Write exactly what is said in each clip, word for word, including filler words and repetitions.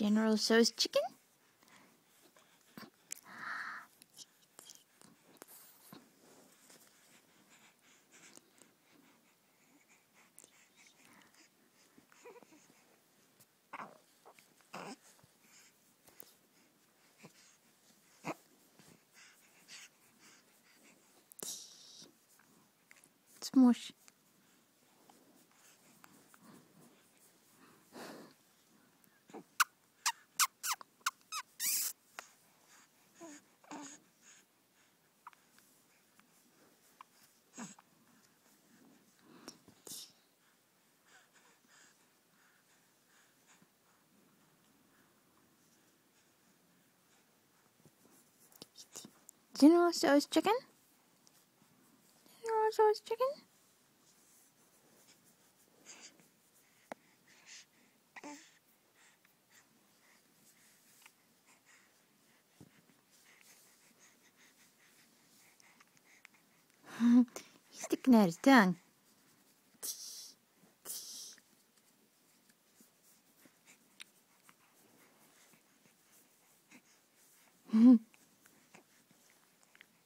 General Tso's chicken? Smush. General Tso's chicken? General Tso's chicken? He's sticking out his tongue.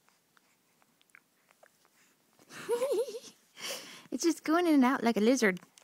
It's just going in and out like a lizard.